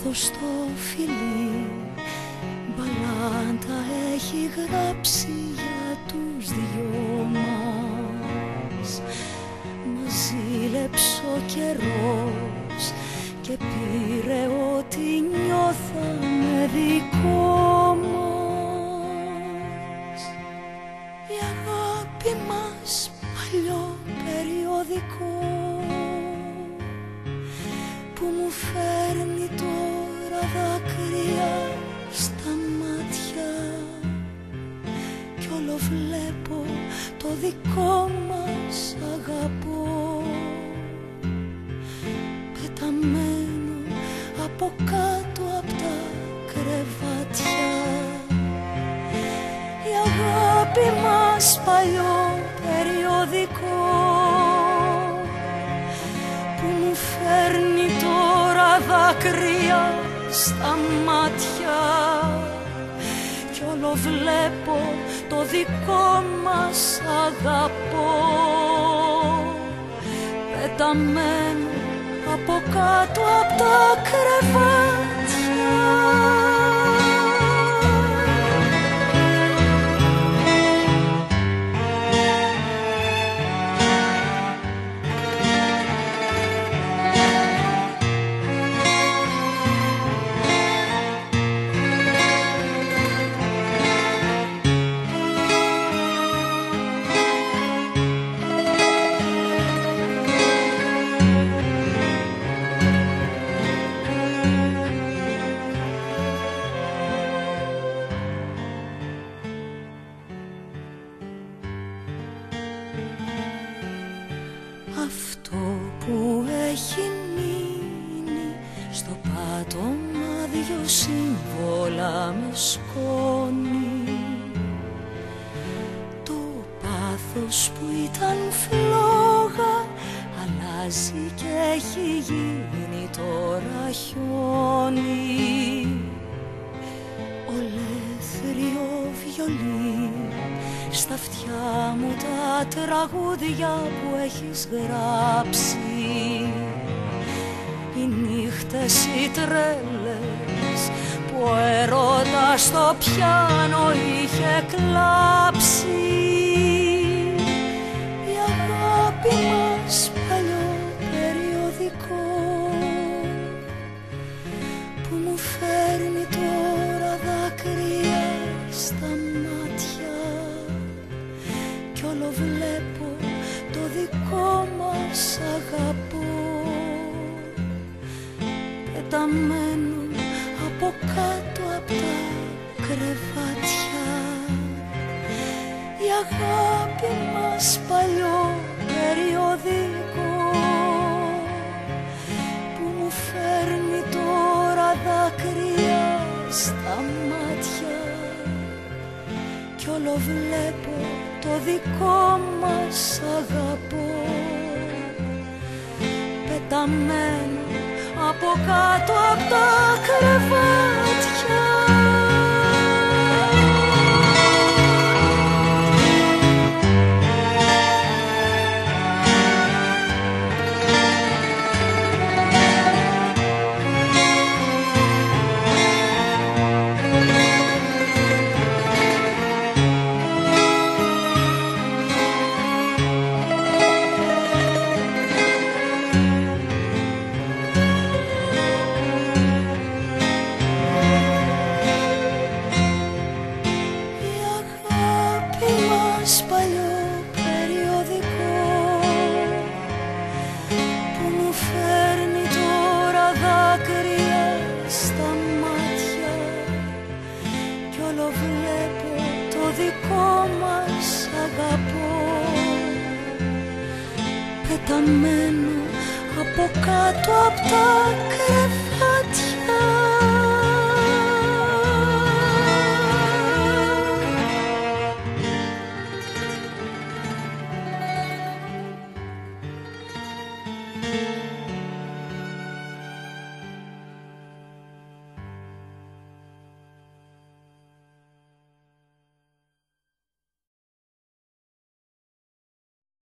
λάθος το φιλί, μπαλάντα έχει γράψει για τους δυο μας. Μας ζήλεψε ο καιρός και πήρε ό,τι νιώθαμε δικό μας. Η αγάπη μας παλιό περιοδικό που μου φέρνει τώρα δάκρυα στα μάτια κι όλο βλέπω το δικό μας αγαπώ πεταμένο από κάτω απ' τα κρεβάτια. Η αγάπη μας παλιό περιοδικό που μου φέρνει τώρα δάκρυα στα μάτια κι όλο βλέπω το δικό μας αγαπώ πεταμένο από κάτω απ' τα κρεβάτια. Αυτό που έχει μείνει στο πάτωμα δυο σύμβολα με σκόνη, το πάθος που ήταν φλόγα αλλάζει και έχει γίνει τώρα χιόνι. Ολέθριο βιολί στα αυτιά μου τα τραγούδια που έχεις γράψει, οι νύχτες οι τρέλες που ο έρωτας στο πιάνο είχε κλάψει. Η αγάπη μας παλιό περιοδικό που μου φέρνει τώρα δάκρυα στα μάτια κι όλο βλέπω το δικό μας αγαπώ πεταμένο από κάτω απ' τα κρεβάτια. Η αγάπη μας παλιό περιοδικό που μου φέρνει τώρα δάκρυα στα μάτια κι όλο βλέπω το δικό μας αγαπώ πεταμένο από κάτω απ' τα κρεβάτια. Πεταμένο από κάτω απ' τα κρεβάτια.